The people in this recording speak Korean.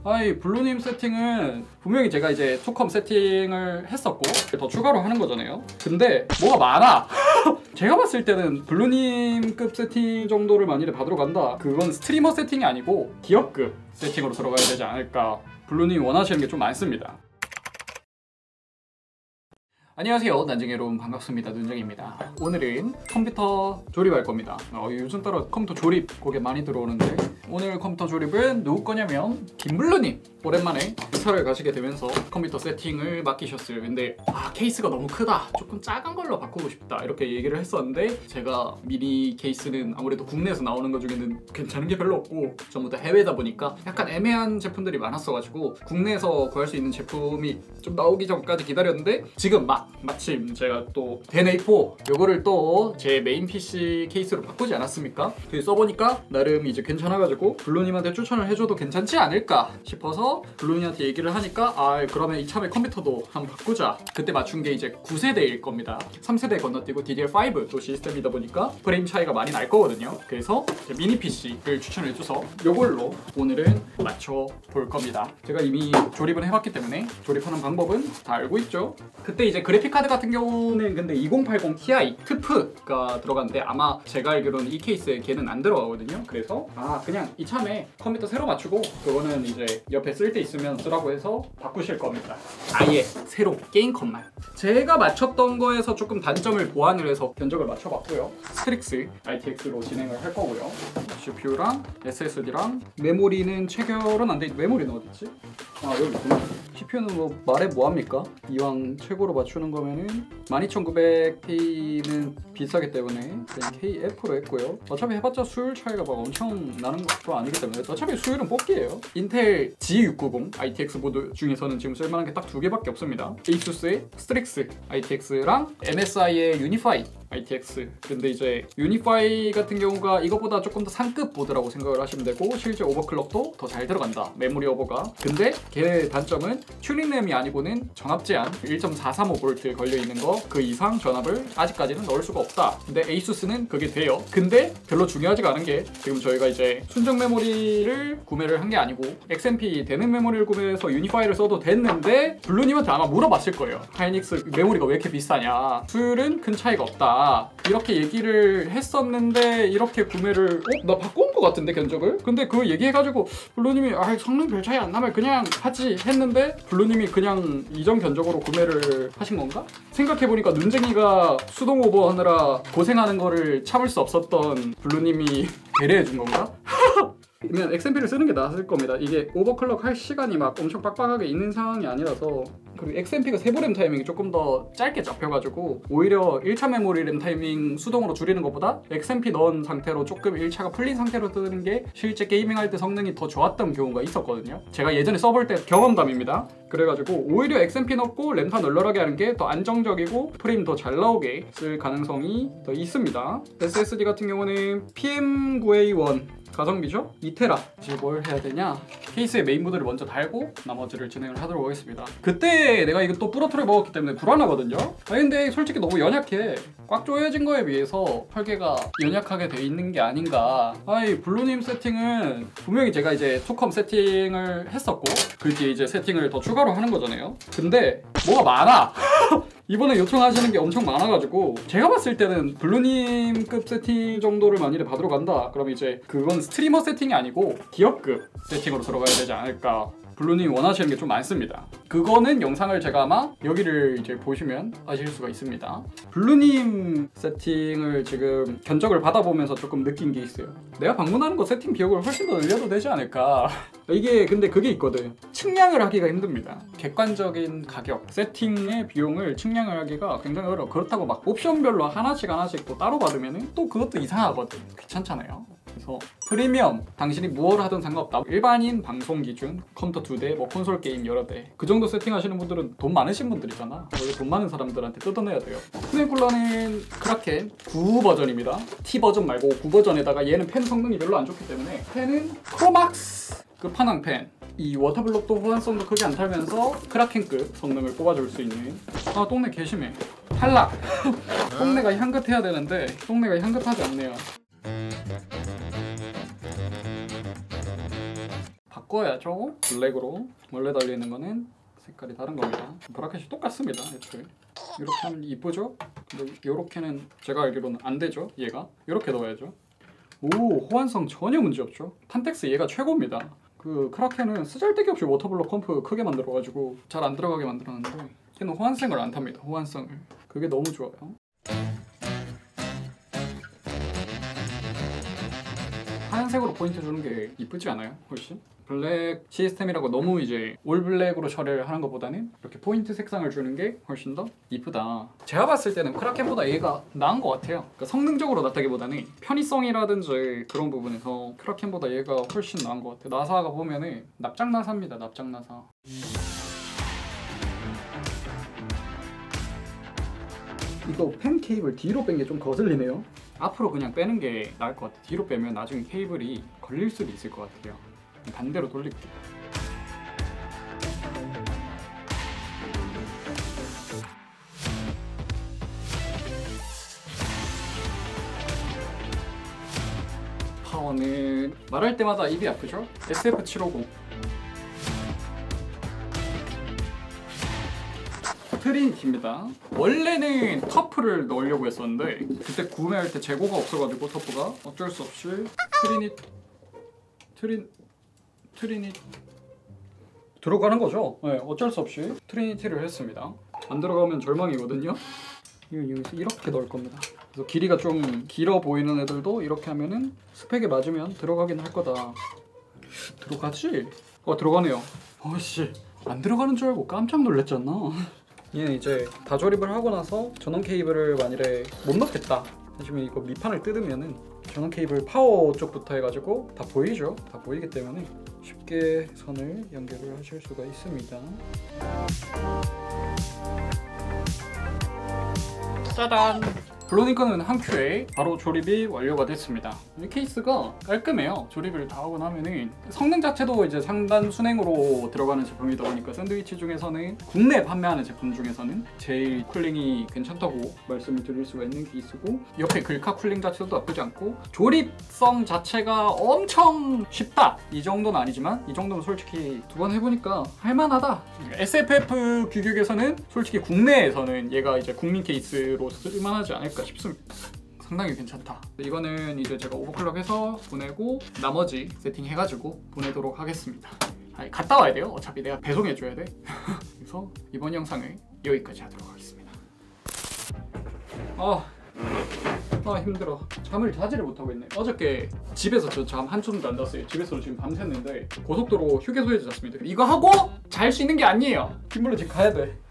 아이 블루님 세팅은 분명히 제가 이제 투컴 세팅을 했었고 더 추가로 하는 거잖아요. 근데 뭐가 많아. 제가 봤을 때는 블루님급 세팅 정도를 만일에 받으러 간다, 그건 스트리머 세팅이 아니고 기업급 세팅으로 들어가야 되지 않을까. 블루님 원하시는 게 좀 많습니다. 안녕하세요, 난쟁이 여러분, 반갑습니다. 눈쟁입니다. 오늘은 컴퓨터 조립할 겁니다. 요즘 따라 컴퓨터 조립 그게 많이 들어오는데, 오늘 컴퓨터 조립은 누구 거냐면 김블루님 오랜만에 회사를 가시게 되면서 컴퓨터 세팅을 맡기셨어요. 근데 케이스가 너무 크다, 조금 작은 걸로 바꾸고 싶다 이렇게 얘기를 했었는데, 제가 미니 케이스는 아무래도 국내에서 나오는 것 중에는 괜찮은 게 별로 없고 전부 다 해외다 보니까 약간 애매한 제품들이 많았어가지고 국내에서 구할 수 있는 제품이 좀 나오기 전까지 기다렸는데, 지금 마침 제가 또 데네이포 요거를 또 제 메인 PC 케이스로 바꾸지 않았습니까? 써보니까 나름 이제 괜찮아가지고 블루님한테 추천을 해줘도 괜찮지 않을까 싶어서 블루님한테 얘기를 하니까 그러면 이참에 컴퓨터도 한번 바꾸자. 그때 맞춘 게 이제 9세대일 겁니다. 3세대 건너뛰고 DDR5 또 시스템이다 보니까 프레임 차이가 많이 날 거거든요. 그래서 미니 PC를 추천해줘서 요걸로 오늘은 맞춰볼 겁니다. 제가 이미 조립은 해봤기 때문에 조립하는 방법은 다 알고 있죠. 그때 이제 그래픽카드 같은 경우는 근데 2080 Ti 트프가 들어갔는데, 아마 제가 알기로는 이 케이스에 걔는 안 들어가거든요. 그래서 그냥 이참에 컴퓨터 새로 맞추고 그거는 이제 옆에 쓸 때 있으면 쓰라고 해서 바꾸실 겁니다. 아예 새로 게임 컷만. 제가 맞췄던 거에서 조금 단점을 보완을 해서 견적을 맞춰봤고요. 스트릭스 ITX로 진행을 할 거고요. CPU랑 SSD랑 메모리는 체결은 안 돼. 메모리는 어딨지? 여기 있구나. CPU는 뭐 말해 뭐합니까? 이왕 최고로 맞추는 거면은 12900K는 비싸기 때문에 그냥 KF로 했고요. 어차피 해봤자 수율 차이가 막 엄청 나는 것도 아니기 때문에 어차피 수율은 뽑기예요. 인텔 G690 ITX 보드 중에서는 지금 쓸만한 게 딱 두 개밖에 없습니다. ASUS의 스트릭스 ITX랑 MSI의 유니파이 ITX. 근데 이제 유니파이 같은 경우가 이것보다 조금 더 상급 보드라고 생각을 하시면 되고, 실제 오버클럭도 더 잘 들어간다, 메모리 오버가. 근데 걔의 단점은 튜닝램이 아니고는 전압 제한 1.435V 걸려있는 거 그 이상 전압을 아직까지는 넣을 수가 없다. 근데 ASUS는 그게 돼요. 근데 별로 중요하지가 않은 게, 지금 저희가 이제 순정 메모리를 구매를 한 게 아니고 XMP 되는 메모리를 구매해서 유니파이를 써도 됐는데, 블루님한테 아마 물어봤을 거예요. 하이닉스 메모리가 왜 이렇게 비싸냐, 수율은 큰 차이가 없다 이렇게 얘기를 했었는데, 이렇게 구매를 나 바꾼 것 같은데 견적을? 근데 그거 얘기해가지고 블루님이 성능 별 차이 안 나면 그냥 하지 했는데, 블루님이 그냥 이전 견적으로 구매를 하신 건가? 생각해보니까 눈쟁이가 수동 오버 하느라 고생하는 거를 참을 수 없었던 블루님이 배려해준 건가? 그러면 XMP를 쓰는 게 나았을 겁니다. 이게 오버클럭 할 시간이 막 엄청 빡빡하게 있는 상황이 아니라서. 그리고 XMP가 세부 램 타이밍이 조금 더 짧게 잡혀가지고 오히려 1차 메모리 램 타이밍 수동으로 줄이는 것보다 XMP 넣은 상태로 조금 1차가 풀린 상태로 뜨는 게 실제 게이밍할 때 성능이 더 좋았던 경우가 있었거든요. 제가 예전에 써볼 때 경험담입니다. 그래가지고 오히려 XMP 넣고 램타 널널하게 하는 게 더 안정적이고 프레임 더 잘 나오게 쓸 가능성이 더 있습니다. SSD 같은 경우는 PM9A1 가성비죠? 2테라. 이제 뭘 해야 되냐? 케이스에 메인보드를 먼저 달고 나머지를 진행을 하도록 하겠습니다. 그때 내가 이거 또 부러트를 먹었기 때문에 불안하거든요? 근데 솔직히 너무 연약해. 꽉 조여진 거에 비해서 설계가 연약하게 돼 있는 게 아닌가. 블루님 세팅은 분명히 제가 이제 투컴 세팅을 했었고 그 뒤에 이제 세팅을 더 추가로 하는 거잖아요. 근데 뭐가 많아. 이번에 요청하시는 게 엄청 많아가지고, 제가 봤을 때는 블루님급 세팅 정도를 만일에 받으러 간다, 그러면 이제 그건 스트리머 세팅이 아니고 기업급 세팅으로 들어가야 되지 않을까. 블루님 원하시는 게 좀 많습니다. 그거는 영상을 제가 아마 여기를 이제 보시면 아실 수가 있습니다. 블루님 세팅을 지금 견적을 받아보면서 조금 느낀 게 있어요. 내가 방문하는 거 세팅 비용을 훨씬 더 늘려도 되지 않을까. 이게 근데 그게 있거든. 측량을 하기가 힘듭니다. 객관적인 가격, 세팅의 비용을 측량을 하기가 굉장히 어려워. 그렇다고 막 옵션별로 하나씩 또 따로 받으면 또 그것도 이상하거든. 귀찮잖아요. 그래서 프리미엄, 당신이 무엇을 하든 상관없다. 일반인 방송 기준 컴퓨터 2대, 뭐 콘솔 게임 여러 대, 그 정도 세팅하시는 분들은 돈 많으신 분들이잖아. 원래 돈 많은 사람들한테 뜯어내야 돼요. 스네이쿨러는 크라켄 9 버전입니다. T 버전 말고 9 버전에다가 얘는 펜 성능이 별로 안 좋기 때문에 펜은 크로막스 끝판왕 펜. 이 워터블록도 호환성도 크게 안 탈면서 크라켄급 성능을 뽑아줄 수 있는. 똥내 개심해. 탈락. 똥내가 향긋해야 되는데 똥내가 향긋하지 않네요. 바꿔야죠. 블랙으로 원래 달려있는 거는 색깔이 다른 겁니다. 브라켓이 똑같습니다. 애초에 이렇게 하면 이쁘죠? 근데 이렇게는 제가 알기로는 안 되죠. 얘가 이렇게 넣어야죠. 오, 호환성 전혀 문제 없죠. 판텍스 얘가 최고입니다. 그 크라켄은 쓰잘데기 없이 워터블럭 컴프 크게 만들어가지고 잘 안 들어가게 만들었는데 얘는 호환성을 안 탑니다. 호환성을. 그게 너무 좋아요. 하얀색으로 포인트 주는 게 이쁘지 않아요? 훨씬? 블랙 시스템이라고 너무 이제 올 블랙으로 처리를 하는 것보다는 이렇게 포인트 색상을 주는 게 훨씬 더 이쁘다. 제가 봤을 때는 크라켄보다 얘가 나은 것 같아요. 그러니까 성능적으로 낫다기보다는 편의성이라든지 그런 부분에서 크라켄보다 얘가 훨씬 나은 것 같아요. 나사가 보면은 납작나사입니다. 납작나사. 이거 펜 케이블 뒤로 뺀 게 좀 거슬리네요. 앞으로 그냥 빼는 게 나을 것 같아요. 뒤로 빼면 나중에 케이블이 걸릴 수도 있을 것 같아요. 반대로 돌릴게요. 파워는 말할 때마다 입이 아프죠? SF750 트리니티입니다. 원래는 터프를 넣으려고 했었는데 그때 구매할 때 재고가 없어가지고 터프가 어쩔 수 없이 트리니 들어가는 거죠. 네, 어쩔 수 없이 트리니티를 했습니다. 안 들어가면 절망이거든요. 여기서 이렇게 넣을 겁니다. 그래서 길이가 좀 길어 보이는 애들도 이렇게 하면은 스펙에 맞으면 들어가긴 할 거다. 들어가지? 들어가네요. 어씨, 안 들어가는 줄 알고 깜짝 놀랐잖아. 얘는 이제 다 조립을 하고 나서 전원 케이블을 만일에 못 넣겠다 하시면 이거 밑판을 뜯으면은 전원 케이블 파워 쪽부터 해가지고 다 보이죠? 다 보이기 때문에 쉽게 선을 연결을 하실 수가 있습니다. 짜잔! 블로니커는 한 큐에 바로 조립이 완료가 됐습니다. 이 케이스가 깔끔해요. 조립을 다 하고 나면은 성능 자체도 이제 상단 순행으로 들어가는 제품이다 보니까 샌드위치 중에서는 국내 판매하는 제품 중에서는 제일 쿨링이 괜찮다고 말씀을 드릴 수가 있는 케이스고, 옆에 글카 쿨링 자체도 나쁘지 않고 조립성 자체가 엄청 쉽다 이 정도는 아니지만 이 정도면 솔직히 두 번 해보니까 할만하다. SFF 규격에서는 솔직히 국내에서는 얘가 이제 국민 케이스로 쓸만하지 않을까 싶습니다. 상당히 괜찮다. 이거는 이제 제가 오버클럭해서 보내고 나머지 세팅해가지고 보내도록 하겠습니다. 갔다 와야 돼요. 어차피 내가 배송해줘야 돼. 그래서 이번 영상을 여기까지 하도록 하겠습니다. 힘들어. 잠을 자지를 못하고 있네. 어저께 집에서 저 잠 한숨도 안 잤어요. 집에서 지금 밤샜는데 고속도로 휴게소에서 잤습니다. 이거 하고 잘 수 있는 게 아니에요. 빗물로 집 가야 돼.